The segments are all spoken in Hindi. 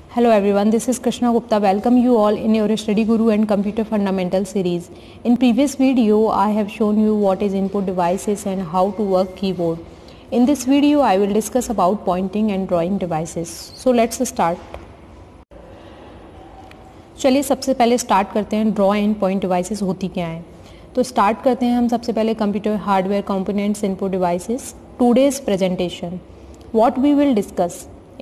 Hello everyone, this is Krishna Gupta. Welcome you all in your Study Guru and Computer Fundamental series. In previous video, I have shown you what is input devices and how to work keyboard. In this video, I will discuss about pointing and drawing devices. So let's start. चलिए सबसे पहले स्टार्ट करते हैं ड्रॉ एंड पॉइंट डिवाइसेस होती क्या हैं. तो स्टार्ट करते हैं हम सबसे पहले computer hardware components input devices. Today's presentation what we will discuss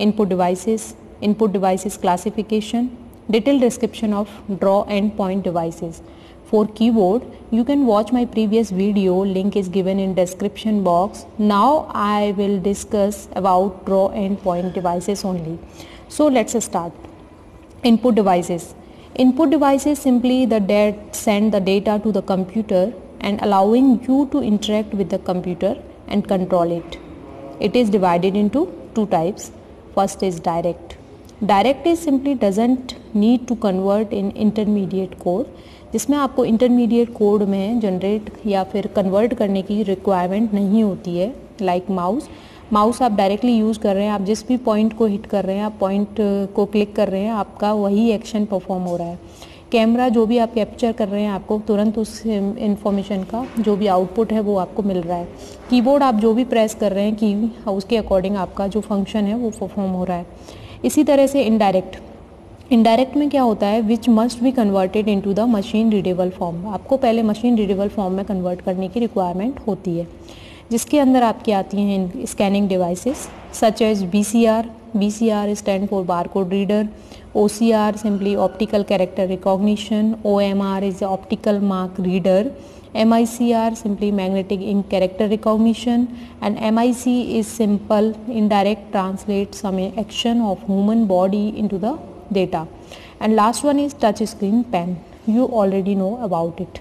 input devices classification, detailed description of draw and point devices. For keyboard, you can watch my previous video, link is given in description box. Now I will discuss about draw and point devices only. So let's start. Input devices. Input devices simply that send the data to the computer and allowing you to interact with the computer and control it. It is divided into two types. First is direct. Direct is simply doesn't need to convert in intermediate code, जिसमें आपको intermediate code में जनरेट या फिर कन्वर्ट करने की रिक्वायरमेंट नहीं होती है. लाइक माउस आप डायरेक्टली यूज़ कर रहे हैं, आप जिस भी पॉइंट को हिट कर रहे हैं, आप पॉइंट को क्लिक कर रहे हैं, आपका वही एक्शन परफॉर्म हो रहा है. कैमरा जो भी आप कैप्चर कर रहे हैं, आपको तुरंत उस इंफॉर्मेशन का जो भी आउटपुट है वो आपको मिल रहा है. कीबोर्ड आप जो भी प्रेस कर रहे हैं की उसके अकॉर्डिंग आपका जो फंक्शन है वो परफॉर्म हो रहा है. इसी तरह से इनडायरेक्ट में क्या होता है, which must be converted into the machine readable form. आपको पहले मशीन रीडेबल फॉर्म में कन्वर्ट करने की रिक्वायरमेंट होती है, जिसके अंदर आपकी आती हैं scanning devices such as BCR stand for barcode reader, OCR simply optical character recognition, OMR is optical mark reader, MICR simply magnetic ink character recognition, and MIC is simple indirect translate some action of human body into the data, and last one is touch screen pen. You already know about it.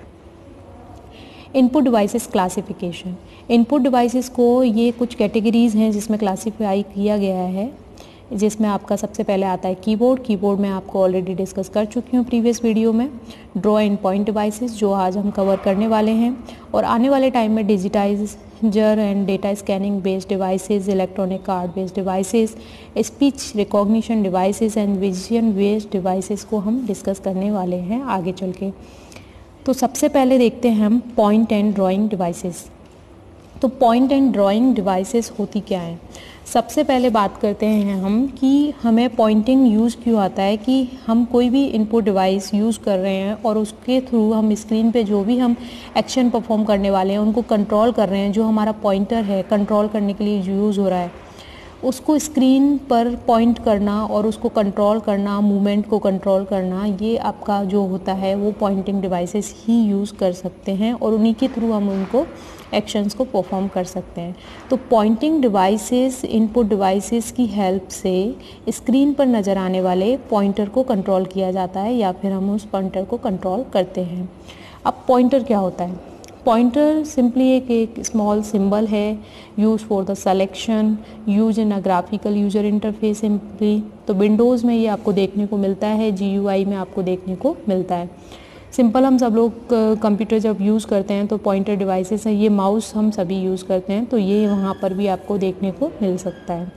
Input devices classification. Input devices को ये कुछ कैटेगरीज हैं जिसमें क्लासीफाई किया गया है, जिसमें आपका सबसे पहले आता है कीबोर्ड में आपको ऑलरेडी डिस्कस कर चुकी हूँ प्रीवियस वीडियो में. ड्रॉ एंड पॉइंट डिवाइसेस जो आज हम कवर करने वाले हैं, और आने वाले टाइम में digitizer and data scanning based devices, electronic card based devices, speech recognition devices and vision based devices को हम डिस्कस करने वाले हैं आगे चल के. तो सबसे पहले देखते हैं हम पॉइंट एंड ड्राइंग डिवाइसेस. तो पॉइंट एंड ड्राइंग डिवाइसेस होती क्या है. सबसे पहले बात करते हैं हम कि हमें पॉइंटिंग यूज़ क्यों आता है, कि हम कोई भी इनपुट डिवाइस यूज़ कर रहे हैं और उसके थ्रू हम स्क्रीन पे जो भी हम एक्शन परफॉर्म करने वाले हैं उनको कंट्रोल कर रहे हैं. जो हमारा पॉइंटर है कंट्रोल करने के लिए यूज़ हो रहा है, उसको स्क्रीन पर पॉइंट करना और उसको कंट्रोल करना, मूवमेंट को कंट्रोल करना, ये आपका जो होता है वो पॉइंटिंग डिवाइसेस ही यूज़ कर सकते हैं, और उन्हीं के थ्रू हम उनको एक्शंस को परफॉर्म कर सकते हैं. तो पॉइंटिंग डिवाइसेस इनपुट डिवाइसेस की हेल्प से स्क्रीन पर नज़र आने वाले पॉइंटर को कंट्रोल किया जाता है, या फिर हम उस पॉइंटर को कंट्रोल करते हैं. अब पॉइंटर क्या होता है. पॉइंटर सिंपली एक स्मॉल सिंबल है, use for the selection, use in a graphical user interface simply. तो विंडोज़ में ये आपको देखने को मिलता है, GUI में आपको देखने को मिलता है. सिंपल हम सब लोग कंप्यूटर जब यूज़ करते हैं तो पॉइंटर डिवाइसेस हैं. ये माउस हम सभी यूज़ करते हैं, तो ये वहाँ पर भी आपको देखने को मिल सकता है.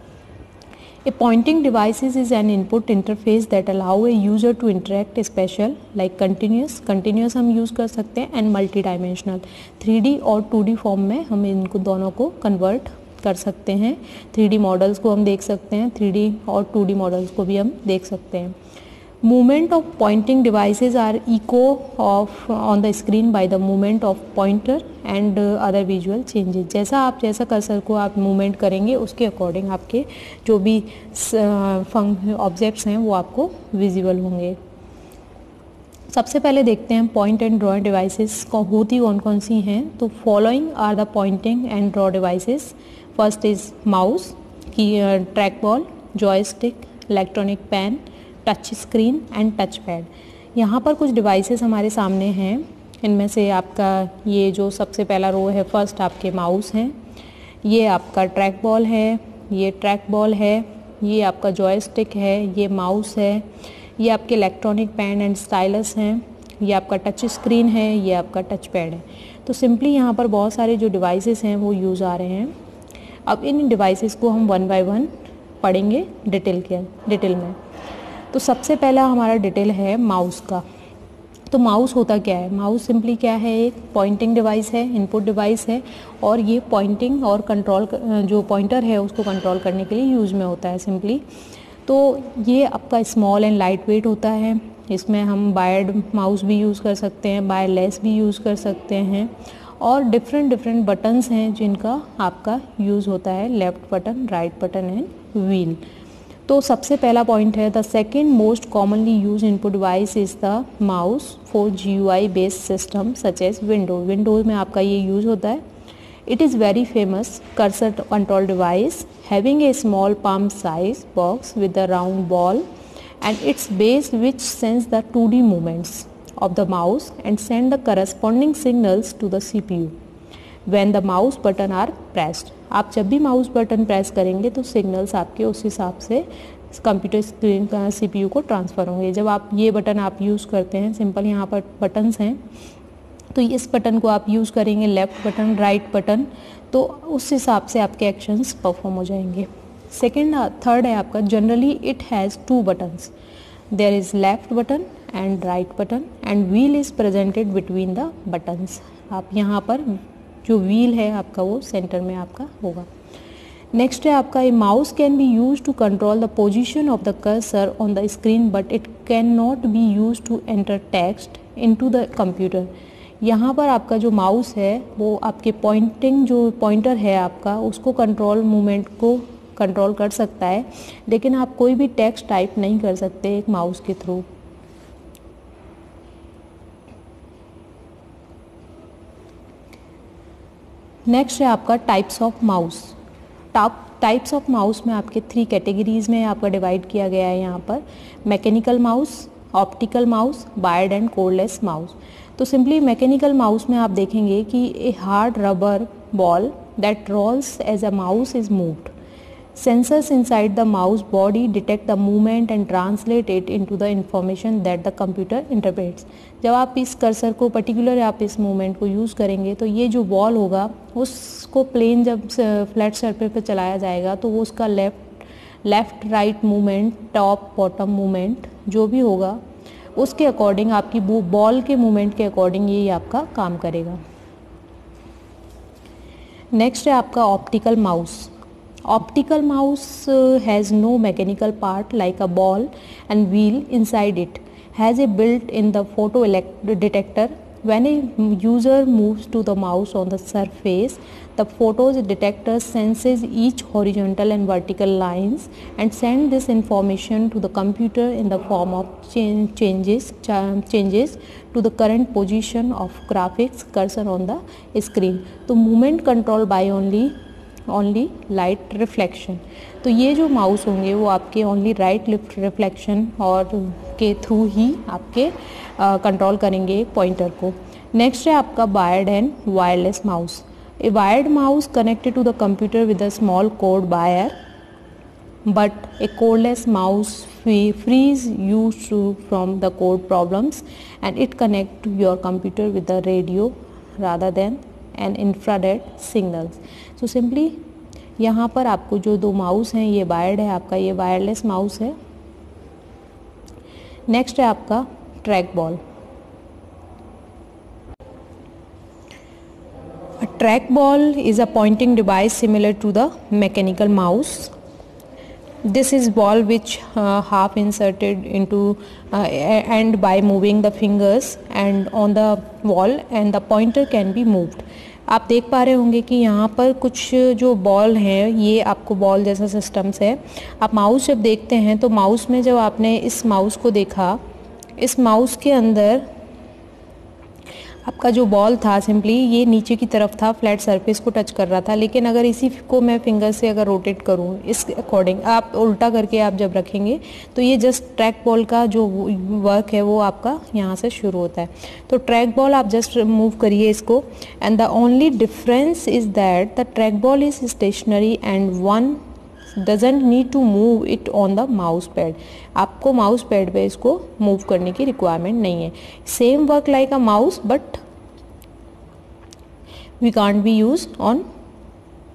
A pointing devices is an input interface that allow a user to interact special like continuous हम यूज़ कर सकते हैं, and multidimensional 3D और 2D फॉर्म में हम इनको दोनों को कन्वर्ट कर सकते हैं. 3D मॉडल्स को हम देख सकते हैं, 3D और 2D मॉडल्स को भी हम देख सकते हैं. Movement of pointing devices are echo of on the screen by the movement of pointer and other visual changes. जैसा कर्सर को आप मूवमेंट करेंगे उसके अकॉर्डिंग आपके जो भी ऑब्जेक्ट्स हैं वो आपको विजिबल होंगे. सबसे पहले देखते हैं पॉइंट एंड ड्रॉ डिवाइसेस होती कौन सी हैं. तो following are the pointing and draw devices. First is mouse, की track ball, joystick, electronic pen, touch screen and touch pad. यहाँ पर कुछ डिवाइसेस हमारे सामने हैं. इनमें से आपका ये जो सबसे पहला रो है, फर्स्ट आपके माउस हैं, ये आपका ट्रैक बॉल है, ये ट्रैक बॉल है, ये आपका जॉयस्टिक है, ये माउस है, ये आपके इलेक्ट्रॉनिक पेन एंड स्टाइलस हैं, ये आपका टच स्क्रीन है, ये आपका टच पैड है. तो सिंपली यहाँ पर बहुत सारे जो डिवाइसेस हैं वो यूज़ आ रहे हैं. अब इन डिवाइसेस को हम वन बाय वन पढ़ेंगे डिटेल में. तो सबसे पहला हमारा डिटेल है माउस का। तो माउस होता क्या है? माउस सिंपली क्या है, एक पॉइंटिंग डिवाइस है, इनपुट डिवाइस है, और ये पॉइंटिंग और कंट्रोल जो पॉइंटर है उसको कंट्रोल करने के लिए यूज़ में होता है सिंपली। तो ये आपका स्मॉल एंड लाइट वेट होता है। इसमें हम वायर्ड माउस भी यूज़ कर सकते हैं, वायरलेस भी यूज़ कर सकते हैं, और डिफरेंट बटन्स हैं जिनका आपका यूज़ होता है, left button, right button and wheel. तो सबसे पहला पॉइंट है, the second most commonly use input device is the mouse for GUI based system such as Windows में आपका ये यूज़ होता है। It is very famous cursor control device having a small palm size box with a round ball and its base which sends the 2D movements of the mouse and send the corresponding signals to the CPU when the mouse button are pressed। आप जब भी माउस बटन प्रेस करेंगे तो सिग्नल्स आपके उस हिसाब से कंप्यूटर स्क्रीन का CPU को ट्रांसफ़र होंगे। जब आप ये बटन आप यूज़ करते हैं, सिंपल यहाँ पर बटन्स हैं, तो इस बटन को आप यूज़ करेंगे, लेफ़्ट बटन, राइट बटन, तो उस हिसाब से आपके एक्शंस परफॉर्म हो जाएंगे। थर्ड है आपका, generally it has 2 buttons, there is left button and right button and wheel is presented between the buttons. आप यहाँ पर जो व्हील है आपका वो सेंटर में आपका होगा। नेक्स्ट है आपका, a mouse can be use to control the position of the cursor on the screen but it can not be use to enter text into the computer. यहाँ पर आपका जो माउस है वो आपके जो पॉइंटर है आपका, उसको कंट्रोल मूवमेंट को कंट्रोल कर सकता है, लेकिन आप कोई भी टेक्स्ट टाइप नहीं कर सकते एक माउस के थ्रू। नेक्स्ट है आपका types of mouse. Types of mouse में आपके 3 कैटेगरीज में आपका डिवाइड किया गया है यहाँ पर, mechanical mouse, optical mouse, wired and cordless mouse. तो सिंपली मैकेनिकल माउस में आप देखेंगे कि a hard rubber ball that rolls as a mouse is moved. Sensors inside the mouse body detect the movement and translate it into the information that the computer interprets। जब आप इस कर्सर को पर्टिकुलर आप इस मूवमेंट को यूज़ करेंगे तो ये जो बॉल होगा उसको प्लेन जब फ्लैट सरफेस पर चलाया जाएगा तो वो उसका left right movement, top bottom movement जो भी होगा उसके अकॉर्डिंग, आपकी बॉल के मूवमेंट के अकॉर्डिंग ये आपका काम करेगा। नेक्स्ट है आपका optical mouse. Optical mouse has no mechanical part like a ball and wheel inside it, has a built-in the photo detector. When a user moves to the mouse on the surface, the photo detector senses each horizontal and vertical lines and sends this information to the computer in the form of changes to the current position of graphics cursor on the screen। तो movement control by only light reflection. तो ये जो माउस होंगे वो आपके ओनली राइट रिफ्लेक्शन और के थ्रू ही आपके कंट्रोल करेंगे पॉइंटर को। नेक्स्ट है आपका wired and wireless mouse. A wired mouse connected to the computer with a small cord wire but a cordless mouse frees you from the code problems and it connect to your computer with the radio rather than and infrared signals. So simply यहाँ पर आपको जो 2 माउस हैं ये वायर्ड है आपका, ये वायरलेस माउस है। नेक्स्ट है आपका track ball. Track ball is a pointing device similar to the mechanical mouse. This is ball which half inserted into and by moving the fingers and on the wall and the pointer can be moved। आप देख पा रहे होंगे कि यहाँ पर कुछ जो बॉल हैं ये आपको बॉल जैसा सिस्टम्स है। आप माउस जब देखते हैं तो माउस में जब आपने इस माउस को देखा, इस माउस के अंदर आपका जो बॉल था सिंपली ये नीचे की तरफ था, फ्लैट सरफेस को टच कर रहा था। लेकिन अगर इसी को मैं फिंगर से अगर रोटेट करूँ इस अकॉर्डिंग, आप उल्टा करके आप जब रखेंगे तो ये जस्ट ट्रैक बॉल का जो वर्क है वो आपका यहाँ से शुरू होता है। तो ट्रैक बॉल आप जस्ट मूव करिए इसको and the only difference is that the track ball is stationary and one doesn't need to move it on the mouse pad। आपको माउस पैड पे इसको मूव करने की रिक्वायरमेंट नहीं है। Same work like a mouse but we can't be use on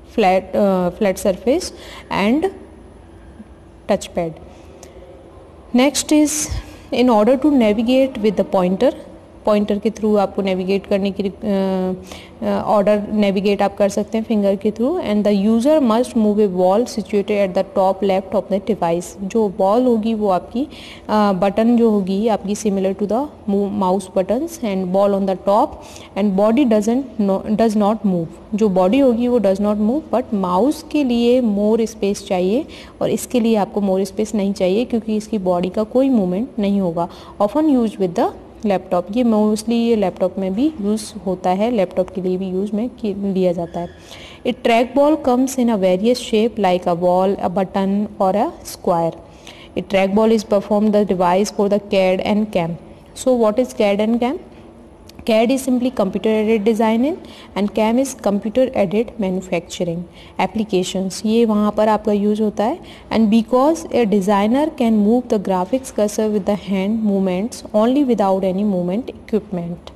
flat surface and touch pad. Next is in order to navigate with the pointer के थ्रू आपको नेविगेट करने की ऑर्डर नेविगेट आप कर सकते हैं फिंगर के through. And the user must move a ball situated at the top left of the device. जो बॉल होगी वो आपकी बटन जो होगी आपकी similar to the mouse buttons, and ball on the top, and body does not move. जो बॉडी होगी वो does not move, but mouse के लिए मोर स्पेस चाहिए और इसके लिए आपको मोर स्पेस नहीं चाहिए क्योंकि इसकी बॉडी का कोई मूवमेंट नहीं होगा। Often use with the laptop, ये मोस्टली ये लैपटॉप में भी यूज़ होता है, लैपटॉप के लिए भी यूज़ में लिया जाता है। A track ball comes in a various shape like a ball, a button और a square. A track ball is perform the device for the CAD and CAM. So what is CAD and CAM? CAD is simply computer aided designing and CAM is computer aided manufacturing applications. ये वहाँ पर आपका यूज होता है। and because a designer can move the graphics cursor with the hand movements only without any movement equipment.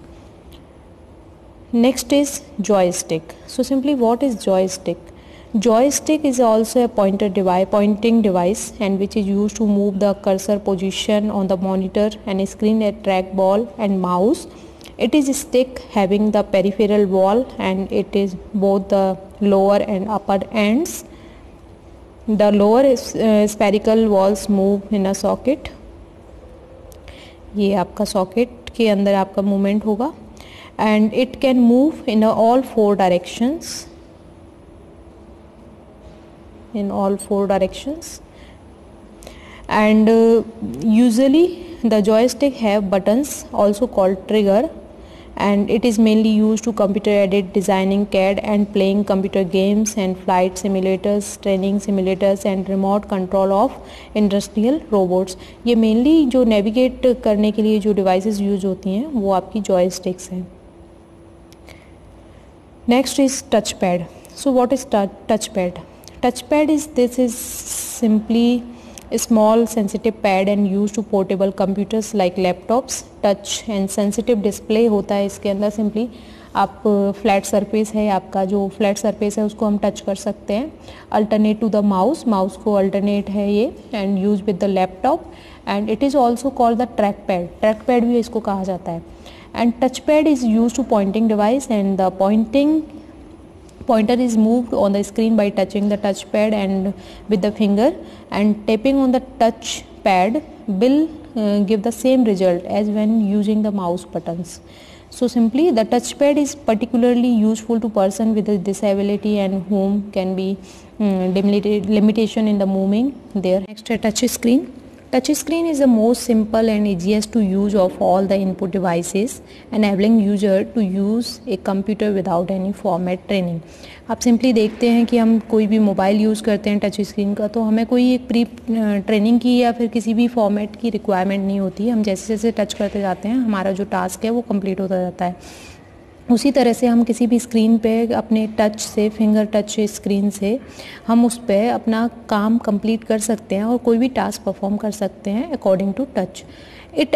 Next is joystick. So simply what is joystick? Joystick is also a pointing device and which is used to move the cursor position on the monitor and screen at trackball and mouse. It is a stick having the peripheral wall and it is both the lower and upper ends. The lower spherical walls move in a socket. ये आपका socket के अंदर आपका movement होगा and it can move in all four directions. In all four directions. And usually the joystick have buttons also called trigger, and it is mainly used to computer aided designing CAD and playing computer games and flight simulators, training simulators and remote control of industrial robots. ये mainly जो navigate करने के लिए जो devices use होती हैं वो आपकी joysticks हैं। Next is touchpad. So what is touchpad? Touchpad is simply a small sensitive pad and used to portable computers like laptops. Touch and sensitive display होता है इसके अंदर। सिंपली आप फ्लैट सरफेस है, आपका जो फ्लैट सरफेस है उसको हम टच कर सकते हैं। अल्टरनेट टू द माउस को अल्टरनेट है ये, and use with the laptop, and it is also called the track pad भी इसको कहा जाता है। And touch pad is use to pointing device and the pointer is moved on the screen by touching the touchpad and with the finger, and tapping on the touchpad will give the same result as when using the mouse buttons. So simply the touchpad is particularly useful to person with a disability and whom can be limitation in the moving there. Next, a touch screen. Touch screen is the most simple and easiest to use of all the input devices, enabling user to use a computer without any format training. आप सिंपली देखते हैं कि हम कोई भी मोबाइल यूज़ करते हैं टच स्क्रीन का, तो हमें कोई एक प्री ट्रेनिंग की या फिर किसी भी फॉर्मेट की रिक्वायरमेंट नहीं होती। हम जैसे जैसे टच करते जाते हैं हमारा जो टास्क है वो कंप्लीट होता जाता है। उसी तरह से हम किसी भी स्क्रीन पे अपने टच से, फिंगर टच स्क्रीन से हम उस पर अपना काम कंप्लीट कर सकते हैं और कोई भी टास्क परफॉर्म कर सकते हैं according to touch. It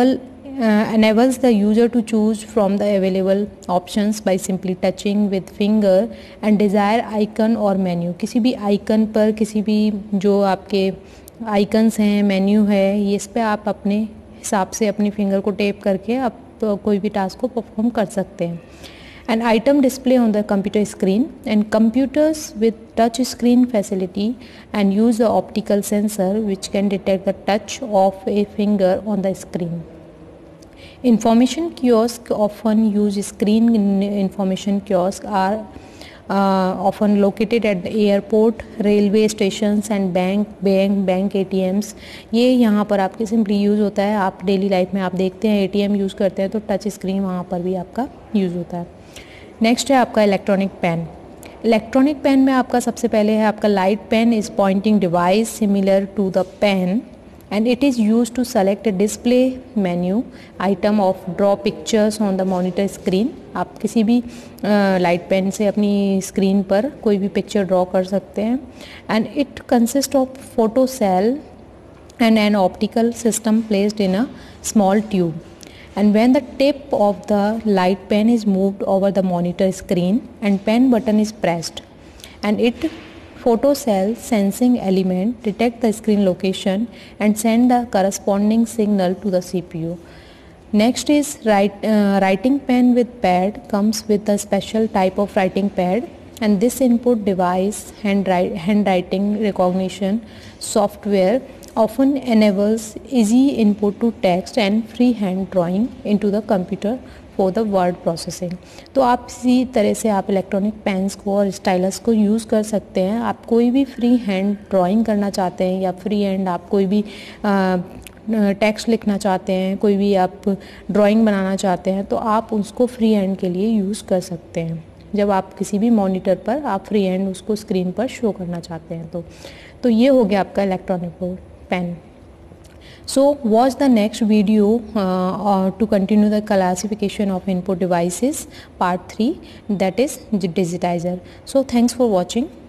enables the user to choose from the available options by simply touching with finger and desired icon और menu। किसी भी आइकन पर, किसी भी जो आपके आइकन्स हैं, मेन्यू है, ये इस पर आप अपने हिसाब से अपनी फिंगर को टेप करके आप कोई भी टास्क को परफॉर्म कर सकते हैं। An item display on the computer screen, and computers with touch screen facility and use the optical sensor which can detect the touch of a finger on the screen. Information kiosk often use screen. Information kiosks are often located at the airport, railway stations and bank ATMs. ये यहाँ पर आपके सिंपली यूज़ होता है। आप डेली लाइफ में आप देखते हैं ATM यूज़ करते हैं तो टच स्क्रीन वहाँ पर भी आपका यूज़ होता है। नेक्स्ट है आपका इलेक्ट्रॉनिक पेन। इलेक्ट्रॉनिक पेन में आपका सबसे पहले है आपका light pen is pointing device similar to the pen and it is used to select a display menu item of draw pictures on the monitor screen। आप किसी भी लाइट पेन से अपनी स्क्रीन पर कोई भी पिक्चर ड्रॉ कर सकते हैं। and it consists of photo cell and an optical system placed in a small tube, and when the tip of the light pen is moved over the monitor screen and pen button is pressed and it photocell sensing element detect the screen location and send the corresponding signal to the CPU. Next is writing pen with pad comes with a special type of writing pad, and this input device handwriting recognition software often enables easy input to text and freehand drawing into the computer for the word processing. तो आप इसी तरह से आप इलेक्ट्रॉनिक पेन्स को और स्टाइलस को यूज़ कर सकते हैं. आप कोई भी फ्री हैंड ड्राइंग करना चाहते हैं या फ्री हैंड आप कोई भी टेक्स्ट लिखना चाहते हैं, कोई भी आप ड्राइंग बनाना चाहते हैं, तो आप उसको फ्री हैंड के लिए यूज़ कर सकते हैं. जब आप किसी भी मॉनिटर पर आप फ्री हैंड उसको स्क्रीन पर शो करना चाहते हैं तो ये हो गया आपका electronic pen. So watch the next video to continue the classification of input devices part 3, that is digitizer. So thanks for watching.